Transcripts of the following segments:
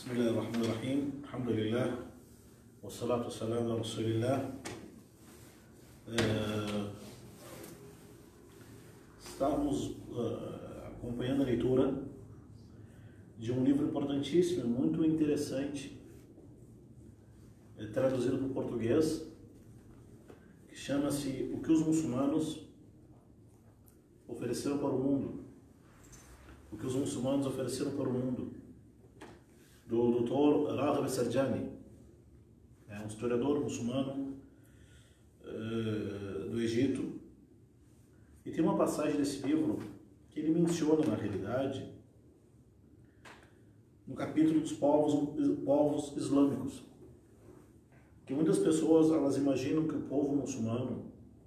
Bismillahirrahmanirrahim. Alhamdulillah. Wassalatu wassalamu ala Rasulillah. Estamos acompanhando a leitura de um livro importantíssimo, muito interessante, traduzido para o português, que chama-se O que os muçulmanos ofereceram para o mundo. O que os muçulmanos ofereceram para o mundo, do Dr. Raghib Sarjani, um historiador muçulmano do Egito. E tem uma passagem desse livro que ele menciona, na realidade, no capítulo dos povos islâmicos, que muitas pessoas elas imaginam que o povo muçulmano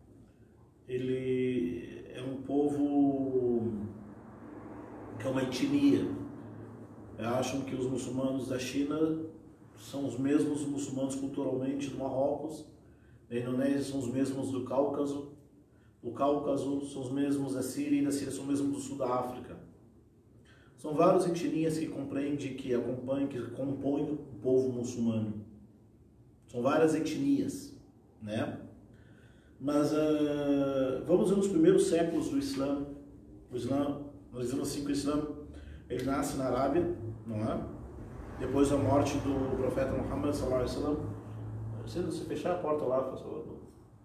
ele é um povo que é uma etnia. Acham que os muçulmanos da China são os mesmos muçulmanos culturalmente do Marrocos, da Indonésia são os mesmos do Cáucaso são os mesmos da Síria, e da Síria são os mesmos do sul da África. São várias etnias que compreendem, que compõem o povo muçulmano. São várias etnias, né? Mas vamos ver nos primeiros séculos do Islã. Nós dizemos assim que o Islã ele nasce na Arábia, não é? Depois da morte do profeta Muhammad sallallahu alaihi wasallam. Se fechar a porta lá, por favor.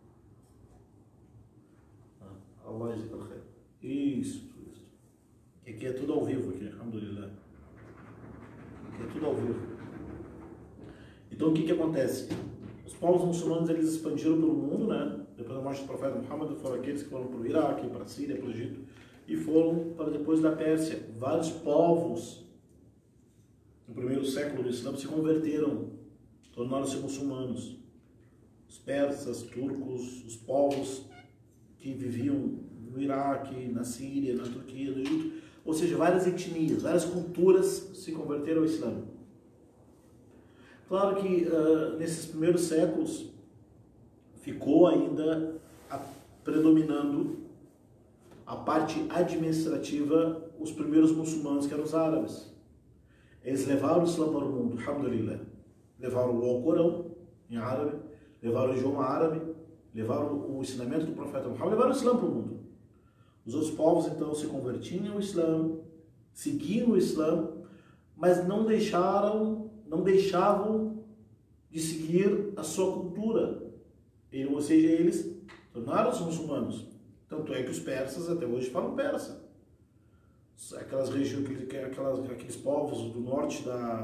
Allah yazık. Isso. Aqui é tudo ao vivo, aqui, alhamdulillah. Aqui é tudo ao vivo. Então o que acontece? Os povos muçulmanos eles expandiram pelo mundo, né? Depois da morte do profeta Muhammad, foram aqueles que foram para o Iraque, para a Síria, para o Egito, e foram para depois da Pérsia. Vários povos no primeiro século do Islã se converteram, tornaram-se muçulmanos. Os persas, turcos, os povos que viviam no Iraque, na Síria, na Turquia, no Egito, ou seja, várias etnias, várias culturas se converteram ao Islã. Claro que nesses primeiros séculos ficou ainda predominando a parte administrativa, os primeiros muçulmanos, que eram os árabes. Eles levaram o Islã para o mundo, alhamdulillah. Levaram o Alcorão em árabe, levaram o idioma árabe, levaram o ensinamento do profeta Muhammad, levaram o Islã para o mundo. Os outros povos então se convertiam ao Islã, seguiam o Islã, mas não deixavam de seguir a sua cultura. Ou seja, eles tornaram-se muçulmanos. Tanto é que os persas até hoje falam persa. Aquelas regiões, aqueles povos do norte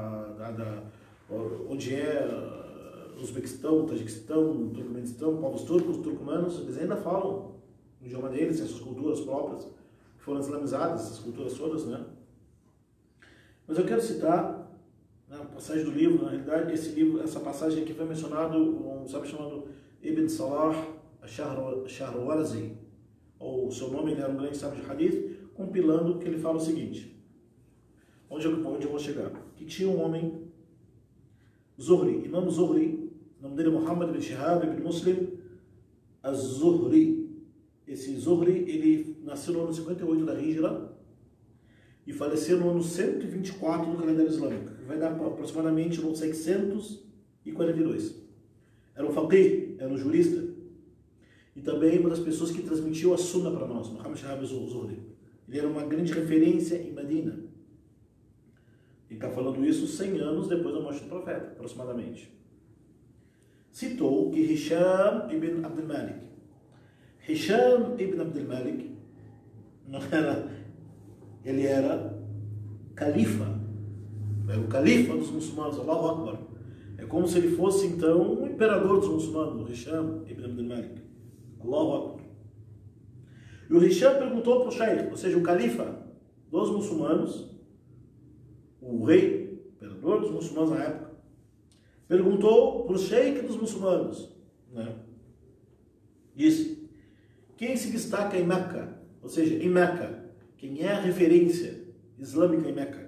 onde é Uzbequistão, Tajiquistão, Turcomenistão, povos turcos, turcomanos, eles ainda falam o idioma deles, as suas culturas próprias, que foram islamizadas, essas culturas todas, né? Mas eu quero citar uma passagem do livro, na realidade, essa passagem aqui foi mencionado um sábio chamado Ibn Salah Shahrwarzi, ou o seu nome, ele era um grande sábio de hadith, compilando que ele fala o seguinte, onde eu vou chegar, que tinha um homem, Zuhri, Imam Zuhri, o nome dele é Muhammad ibn Shihab ibn Muslim az-Zuhri. Esse Zuhri, ele nasceu no ano 58 da Hijra e faleceu no ano 124 do calendário islâmico, que vai dar aproximadamente no 642. Era um faqih, era um jurista, e também uma das pessoas que transmitiu a Sunna para nós, Muhammad Shihab az-Zuhri. Ele era uma grande referência em Medina. Ele está falando isso 100 anos depois da morte do profeta, aproximadamente. Citou que Hisham ibn Abdul Malik. Hisham ibn Abdul Malik ele era califa. Era o califa dos muçulmanos, Allahu Akbar. É como se ele fosse, então, o imperador dos muçulmanos, Hisham ibn Abdul Malik. Allahu Akbar. E o Hisham perguntou para o Shaykh, ou seja, o califa dos muçulmanos, o rei, imperador dos muçulmanos na época, perguntou para o sheik dos muçulmanos, né? Disse, quem se destaca em Meca? Ou seja, em Meca, quem é a referência islâmica em Meca?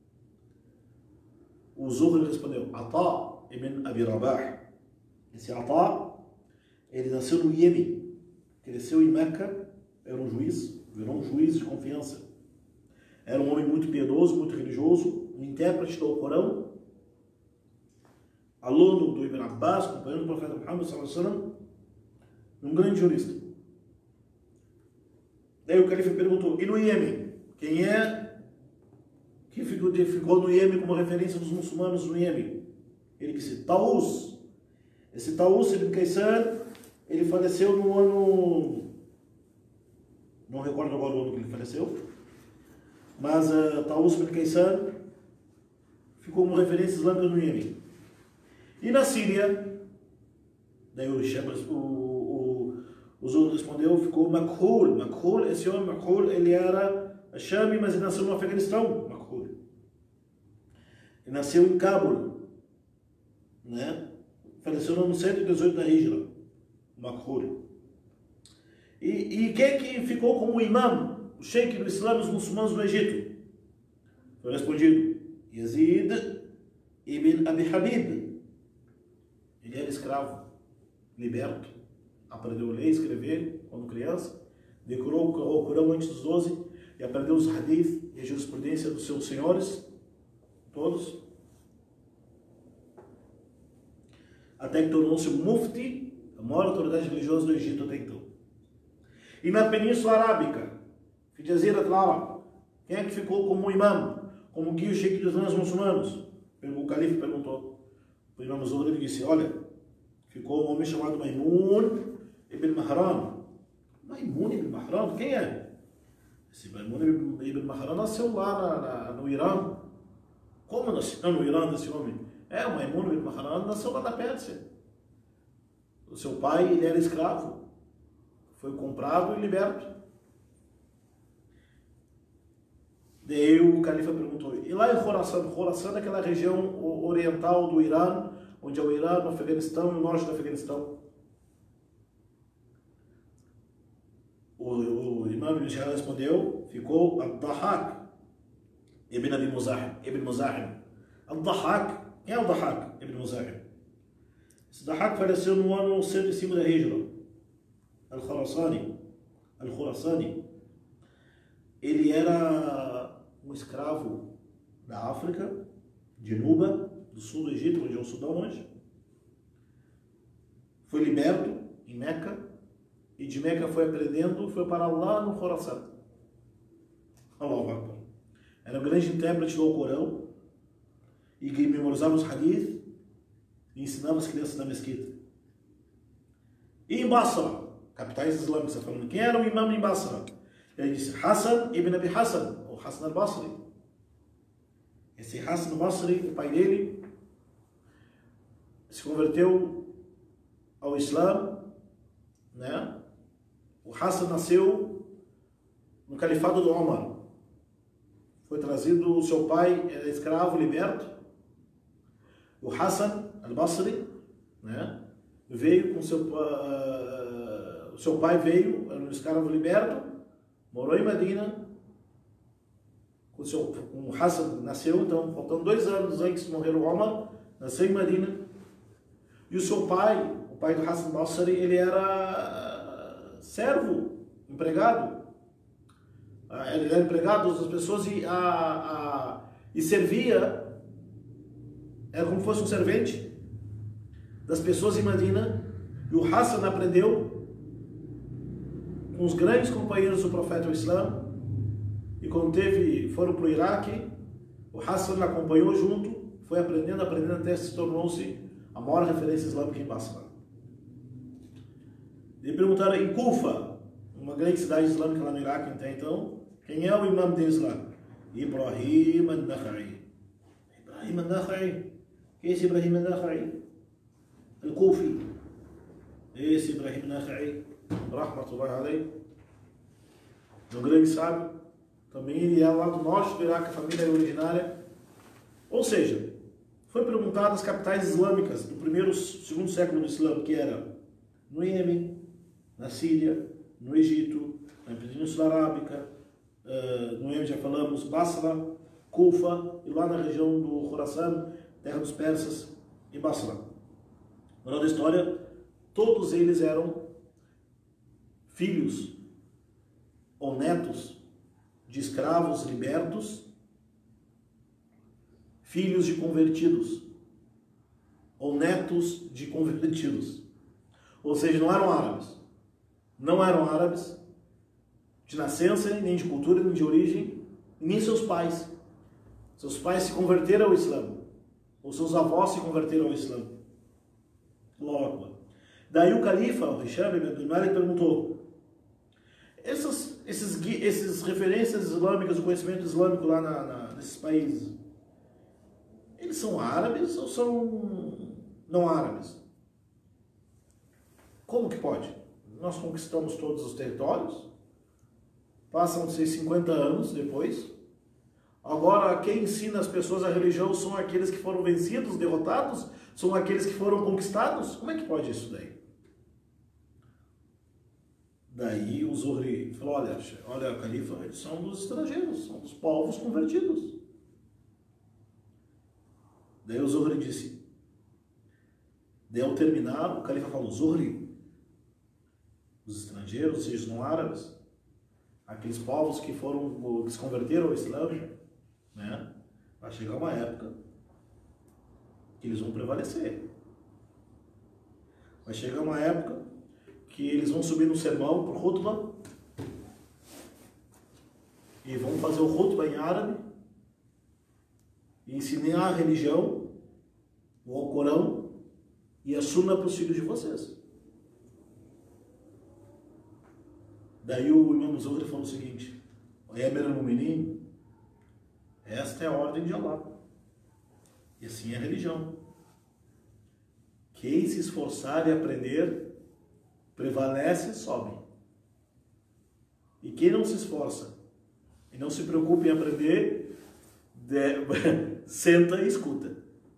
O Zuhri respondeu, Ata ibn Abi Rabah. Esse Ata, ele nasceu no Iêmen, cresceu em Meca, era um juiz, virou um juiz de confiança. Era um homem muito piedoso, muito religioso, um intérprete do Alcorão aluno do Ibn Abbas, companheiro do profeta Muhammad sallallahu alaihi wasallam, um grande jurista. Daí o califa perguntou, e no Iêmen? Quem é que ficou no Iêmen como referência dos muçulmanos no Iêmen? Ele disse, Taus. Esse Taus ibn Kaysan, ele faleceu no ano... Não recordo agora o ano que ele faleceu. Mas Taus ibn Kaysan ficou como referência islâmica no Iêmen. E na Síria, daí o Zul respondeu, ficou Makhul. Makhul, esse homem, Makhul, ele era Shami, mas ele nasceu no Afeganistão, Makhul. Ele nasceu em Cabul, né? Faleceu no ano 118 da Hijra, Makhul. E quem que ficou como imam, o sheikh do Islã e os muçulmanos no Egito? Foi respondido, Yazid ibn Abi Habib. Ele era escravo, liberto, aprendeu a ler e escrever quando criança, decorou o Corão antes dos 12 e aprendeu os hadith e a jurisprudência dos seus senhores, todos, até que tornou-se o mufti, a maior autoridade religiosa do Egito até então. E na Península Arábica, Jazirat al-Arab, quem é que ficou como imam, como guia o sheikh dos muçulmanos? O califa perguntou. O imam Zuhri disse, olha, ficou um homem chamado Maimun ibn Mahran. Maimun ibn Mahran? Quem é? Esse Maimun ibn Mahran nasceu lá no Irã. Como nasceu no Irã esse homem? O Maimun ibn Mahran nasceu lá na Pérsia. O seu pai, ele era escravo. Foi comprado e liberto. Daí o califa perguntou, e lá em Khorasan? Khorasan é aquela região oriental do Irã, onde é o Irã, o Afeganistão e o norte do Afeganistão. O imam ibn Shihab respondeu, ficou Al-Dahhak ibn Abi Muzahim. Al-Dahhak, quem é o Dahhak ibn Muzahim? Esse Dahhak faleceu no ano 105 da Hijra. Al-Khurasani. Ele era um escravo da África, de Nuba, do sul do Egito, onde é o Sudão hoje. Foi liberto em Meca, e de Meca foi aprendendo, foi parar lá no Khorasan. Allahu Akbar. Era um grande intérprete do Alcorão, e que memorizava os hadith, e ensinava as crianças na mesquita. E em Basra, capitais islâmicas, falando, quem era o imam em Basra? Ele disse, Hassan ibn Abi Hassan, ou Hassan al-Basri. Esse Hassan al-Basri, o pai dele, se converteu ao Islã, né? O Hassan nasceu no califado do Omar. Foi trazido, o seu pai era escravo, liberto. O Hassan al-Basri, né? Veio com o seu pai veio, era um escravo liberto, morou em Medina, com o Hassan nasceu, então, faltando 2 anos antes de morrer o Omar, nasceu em Medina. E o seu pai, o pai do Hassan al-Basri, ele era servo, empregado. Ele era empregado das pessoas e servia, era como se fosse um servente das pessoas em Medina. E o Hassan aprendeu com os grandes companheiros do profeta do Islã, e quando foram para o Iraque, o Hassan acompanhou junto, foi aprendendo, até se tornou-se a maior referência islâmica em Basra. E perguntaram em Kufa, uma grande cidade islâmica lá no Iraque até então, quem é o imam de Islã? Ibrahim al-Nakha'i. Ibrahim al-Nakha'i. Quem é esse Ibrahim al-Nakha'i? Al-Kufi. Esse Ibrahim al-Nakha'i, rahmatullahi alayhi, um grande sábio, também ele é lá do norte do Iraque, a família é originária. Ou seja, foi perguntado as capitais islâmicas do primeiro e segundo século do Islã, que era no Iêmen, na Síria, no Egito, na Península Arábica, no Iêmen já falamos, Basra, Kufa, e lá na região do Khorasan, terra dos persas, e Basra. Moral da história, todos eles eram filhos ou netos de escravos libertos, filhos de convertidos, ou netos de convertidos. Ou seja, não eram árabes. Não eram árabes de nascença, nem de cultura, nem de origem, nem seus pais. Seus pais se converteram ao Islã. Ou seus avós se converteram ao Islã. Logo. Daí o califa, o Hisham ibn Abdul Malik, perguntou: essas referências islâmicas, o conhecimento islâmico lá nesses países, eles são árabes ou são não árabes? Como que pode? Nós conquistamos todos os territórios, passam-se 50 anos depois, agora quem ensina as pessoas a religião são aqueles que foram vencidos, derrotados, são aqueles que foram conquistados? Como é que pode isso daí? Daí o Zuhri falou: olha, califa, eles são dos estrangeiros, são dos povos convertidos. Daí o Zuhri disse, daí ao terminar, o califa falou: Zuhri, os estrangeiros, ou seja, os não árabes, aqueles povos que se converteram ao Islã, né, vai chegar uma época que eles vão prevalecer. Vai chegar uma época que eles vão subir no sermão por Khutbah e vão fazer o Khutbah em árabe e ensinar a religião, o Alcorão e a Sunna para os filhos de vocês. Daí o Imam Zuhri falou o seguinte: o Amir al-Mu'minin, esta é a ordem de Allah. E assim é a religião. Quem se esforçar e aprender, prevalece e sobe. E quem não se esforça e não se preocupa em aprender, senta e escuta.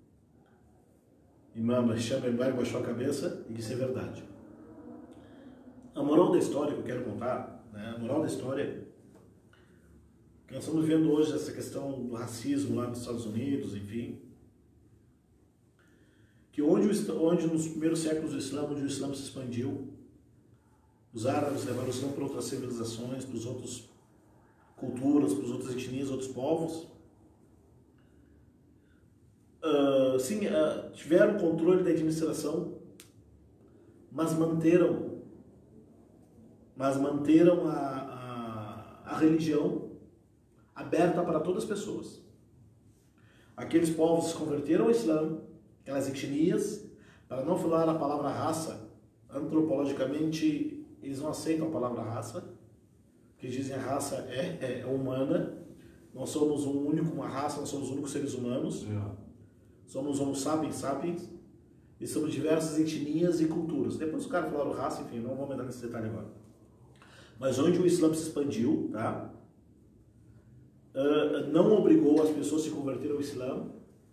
Imam Hisham ibn Malik baixou a cabeça e disse: é verdade. A moral da história que eu quero contar, né? A moral da história que nós estamos vendo hoje, essa questão do racismo lá nos Estados Unidos, enfim, que onde nos primeiros séculos do Islã, onde o Islã se expandiu, os árabes levaram o Islã para outras civilizações, para as outras culturas, para as outras etnias, outros povos. Tiveram controle da administração, mas manteram a religião aberta para todas as pessoas. Aqueles povos se converteram ao Islã, aquelas etnias, para não falar a palavra raça, antropologicamente eles não aceitam a palavra raça, que dizem a raça é humana, nós somos uma raça, nós somos os únicos seres humanos, somos homo sapiens sapiens, e somos diversas etnias e culturas. Depois os caras falaram raça, enfim, não vou entrar nesse detalhe agora. Mas onde o Islã se expandiu, tá? Não obrigou as pessoas a se converterem ao Islã,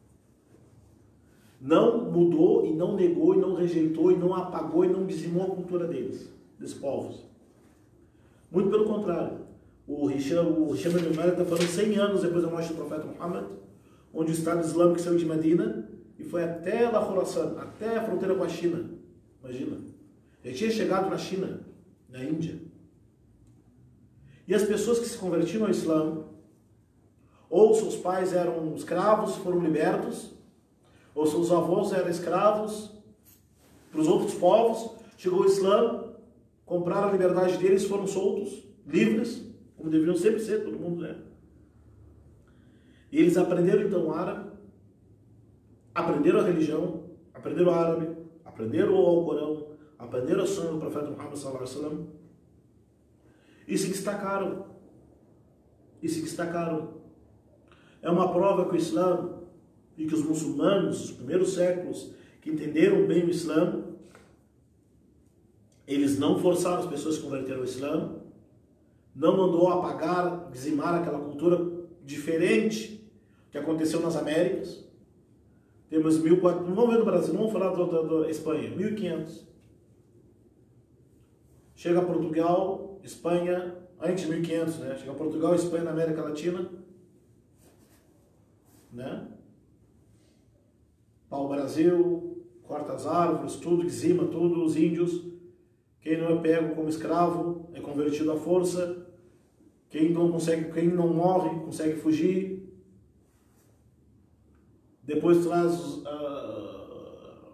não mudou e não negou e não rejeitou e não apagou e não dizimou a cultura desses povos. Muito pelo contrário. O Hisham ibn Malik está falando 100 anos depois da morte do profeta Muhammad, onde o Estado Islâmico saiu de Medina e foi até La Khurasan, até a fronteira com a China. Imagina. Ele tinha chegado na China, na Índia. E as pessoas que se convertiram ao Islã, ou seus pais eram escravos, foram libertos, ou seus avós eram escravos para os outros povos, chegou o Islã, compraram a liberdade deles, foram soltos, livres, como deveriam sempre ser, todo mundo é. E eles aprenderam então árabe, aprenderam a religião, aprenderam o árabe, aprenderam o Alcorão, aprenderam a Sunna do profeta Muhammad sallallahu alaihi wasallam, e se destacaram. É uma prova que o Islã e que os muçulmanos, os primeiros séculos, que entenderam bem o Islã, eles não forçaram as pessoas a se converter ao Islã, não mandou apagar, dizimar aquela cultura diferente que aconteceu nas Américas. Temos 1400, não vamos ver do Brasil, não vamos falar da Espanha, 1500. Chega a Portugal, Espanha, antes de 1500, né? Chega a Portugal, Espanha na América Latina, né? Pau-Brasil, corta as árvores, tudo, dizima tudo, os índios. Quem não é pego como escravo é convertido à força. Quem não morre consegue fugir. Depois traz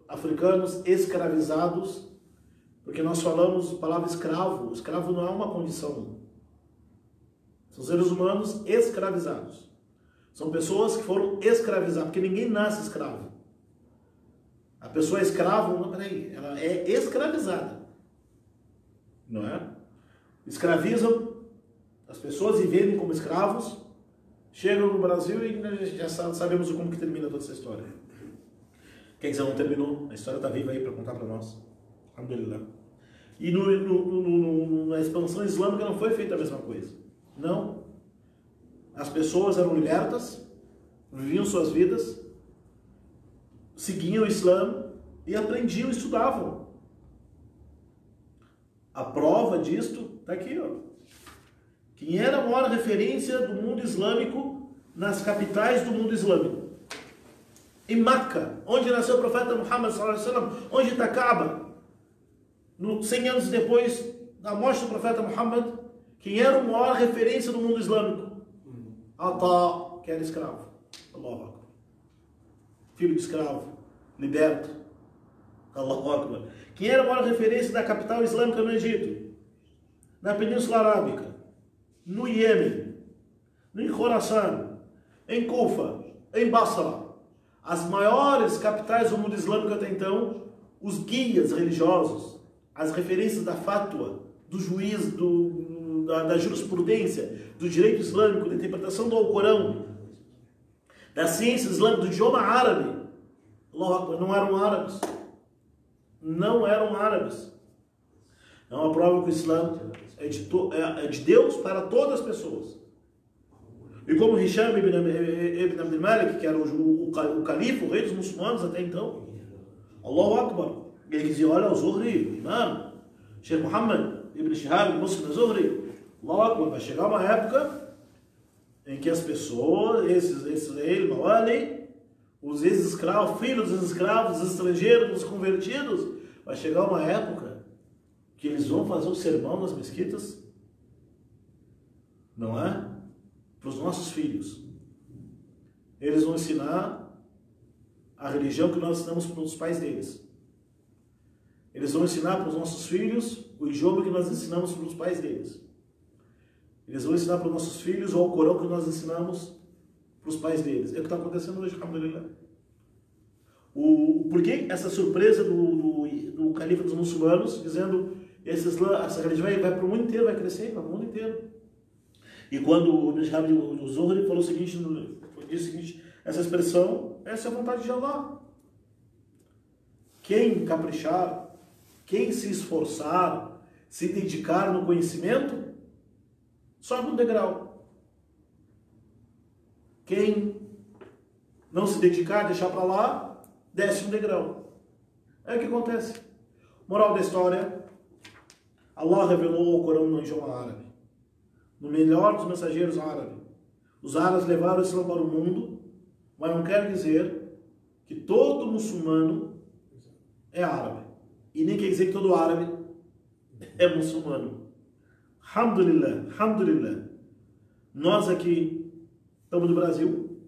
africanos escravizados, porque nós falamos a palavra escravo. Escravo não é uma condição. São seres humanos escravizados. São pessoas que foram escravizadas, porque ninguém nasce escravo. A pessoa é escravo, não, peraí, ela é escravizada. Não é? Escravizam as pessoas e vendem como escravos, chegam no Brasil e já sabemos como que termina toda essa história. Quem quiser não terminou, a história está viva aí para contar para nós. Alhamdulillah. E na expansão islâmica não foi feita a mesma coisa. Não. As pessoas eram libertas, viviam suas vidas, seguiam o Islã e aprendiam, estudavam. A prova disto está aqui, ó. Quem era a maior referência do mundo islâmico nas capitais do mundo islâmico? Em Meca, onde nasceu o profeta Muhammad sallallahu alaihi wasallam, onde está Kaaba? 100 anos depois da morte do profeta Muhammad, quem era a maior referência do mundo islâmico? Ata, que era escravo. Allahu Akbar. Filho de escravo, liberto. Allahu Akbar. Quem era a maior referência da capital islâmica no Egito? Na Península Arábica, no Iêmen, em Khorasan, em Kufa, em Basra. As maiores capitais do mundo islâmico até então, os guias religiosos, as referências da fatwa, do juiz, da jurisprudência, do direito islâmico, da interpretação do Alcorão, da ciência islâmica, do idioma árabe, não eram árabes. Não eram árabes. É uma prova que o Islã é de Deus para todas as pessoas. E como Hisham ibn Abdul Malik, que era o califa, o rei dos muçulmanos até então, Allahu Akbar, ele dizia, olha, o Zuhri, imam, Sheikh Muhammad ibn Shihab, Muslim Zuhri, Allahu Akbar, vai chegar uma época em que as pessoas, esses reis, Mawali, os ex-escravos, filhos dos escravos, os estrangeiros, os convertidos, vai chegar uma época que eles vão fazer o sermão nas mesquitas, não é? Para os nossos filhos. Eles vão ensinar a religião que nós ensinamos para os pais deles. Eles vão ensinar para os nossos filhos o idioma que nós ensinamos para os pais deles. Eles vão ensinar para os nossos filhos o Alcorão que nós ensinamos para os pais deles. É o que está acontecendo hoje, alhamdulillah. Por que essa surpresa do califa dos muçulmanos, dizendo essa religião vai para o mundo inteiro, vai crescer para o mundo inteiro. E quando o Ibn o Zuhri falou o seguinte, disse o seguinte, essa expressão, essa é a vontade de Allah. Quem caprichar, quem se esforçar, se dedicar no conhecimento, sobe um degrau. Quem não se dedicar, deixar para lá, desce um degrau. É o que acontece. Moral da história, Allah revelou o Corão no idioma árabe, no melhor dos mensageiros árabes. Os árabes levaram o Islã para o mundo, mas não quer dizer que todo muçulmano é árabe. E nem quer dizer que todo árabe é muçulmano. Alhamdulillah, alhamdulillah. Nós aqui estamos no Brasil,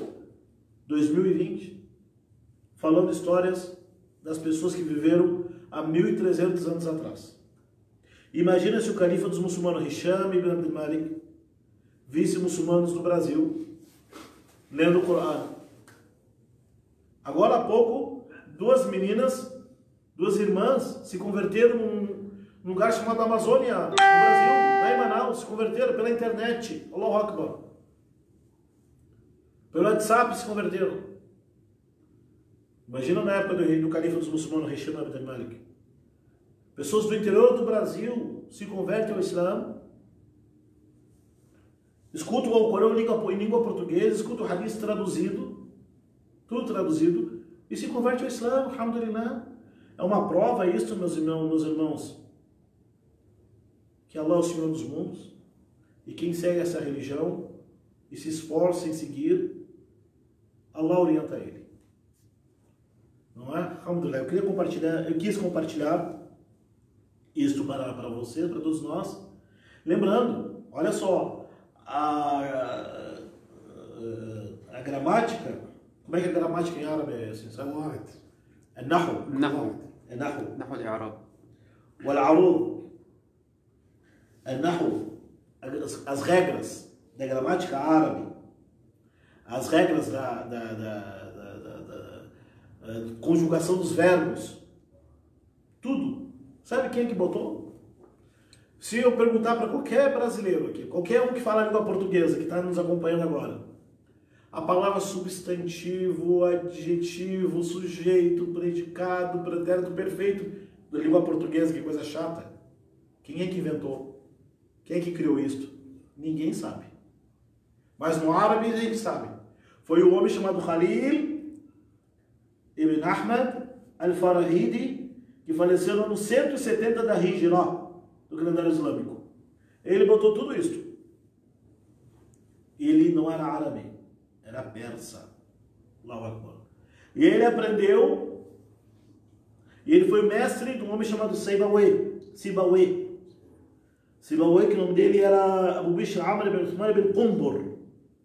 2020, falando histórias das pessoas que viveram há 1300 anos atrás. Imagina se o califa dos muçulmanos, Hisham ibn Abdul Malik, visse muçulmanos no Brasil lendo o Corão. Agora há pouco, duas irmãs, se converteram num lugar chamado Amazônia, no Brasil, lá em Manaus, se converteram pela internet. Allahu Akbar. Pelo WhatsApp se converteram. Imagina na época do califa dos muçulmanos, Hisham ibn Abdul Malik. Pessoas do interior do Brasil se convertem ao Islã, escutam o Corão em língua portuguesa, escutam o Hadith traduzido, tudo traduzido, e se convertem ao Islã, alhamdulillah. É uma prova isso, meus irmãos, que Allah é o Senhor dos mundos, e quem segue essa religião e se esforça em seguir, Allah orienta ele. Não é? Alhamdulillah. Eu quis compartilhar isto para você, para todos nós. Lembrando, olha só, a gramática, como é que a gramática em árabe é assim, sabe? النحو. النحو. النحو. نحو الإعراب. والعروض. النحو, as regras da gramática árabe, as regras da conjugação dos verbos, tudo. Sabe quem é que botou? Se eu perguntar para qualquer brasileiro aqui, qualquer um que fala a língua portuguesa, que está nos acompanhando agora, a palavra substantivo, adjetivo, sujeito, predicado, pretérito perfeito da língua portuguesa, que coisa chata. Quem é que inventou? Quem é que criou isto? Ninguém sabe. Mas no árabe a gente sabe. Foi um homem chamado Khalil ibn Ahmad al-Farahidi, que faleceu no ano 170 da Hijra, do calendário islâmico. Ele botou tudo isso. Ele não era árabe, era persa. Allahu Akbar. E ele aprendeu, e ele foi mestre de um homem chamado Sibawayh, que o nome dele era Abu Bishr Amr ibn Uthman ibn Qumbur.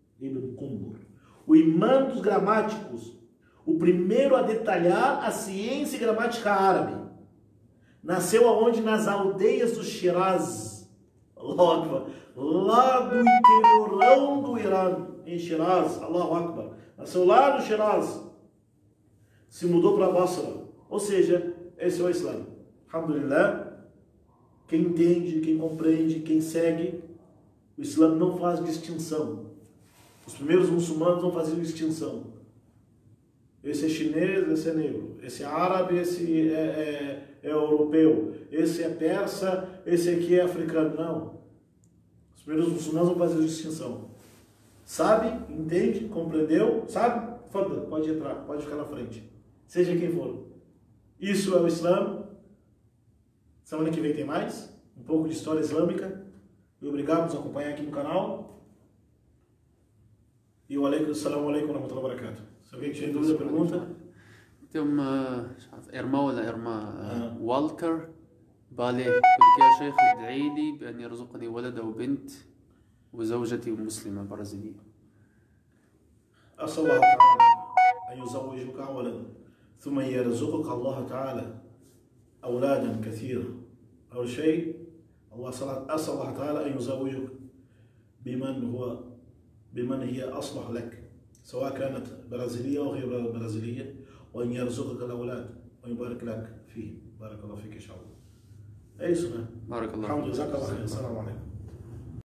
O imã dos gramáticos, o primeiro a detalhar a ciência e gramática árabe. Nasceu aonde? Nas aldeias do Shiraz, lá do interiorão do Irã, em Shiraz, Allahu Akbar. Nasceu lá no Shiraz, se mudou para Basra, ou seja, esse é o Islã. Alhamdulillah, quem entende, quem compreende, quem segue, o Islã não faz distinção. Os primeiros muçulmanos não faziam distinção. Esse é chinês, esse é negro. Esse é árabe, esse é europeu. Esse é persa, esse aqui é africano. Não. Os primeiros muçulmanos não faziam distinção. Sabe, entende, compreendeu, sabe? Pode entrar, pode ficar na frente. Seja quem for. Isso é o Islã. Semana que vem tem mais. Um pouco de história islâmica. E obrigado por nos acompanhar aqui no canal. E o assalamu alaikum wa rahmatullahi wa barakatuh. Se alguém tiver dúvida, pergunta. tem uma إرما ولا إرما والكر بالي يقول يا شيخ ادعي لي بأن يرزقني ولد أو بنت وزوجتي مسلمة برازيلية. أسأل الله تعالى أن يزوجك أولا ثم يرزقك الله تعالى أولادا كثيرا. أول شيء أسأل الله تعالى أن يزوجك بمن هي أصلح لك، سواء كانت برازيلية أو غير برازيلية، وأن يرزقك الأولاد ويبارك لك فيه. بارك الله فيك إن شاء الله. أي سنة. بارك الله الحمد لله. جزاك الله خير. السلام عليكم.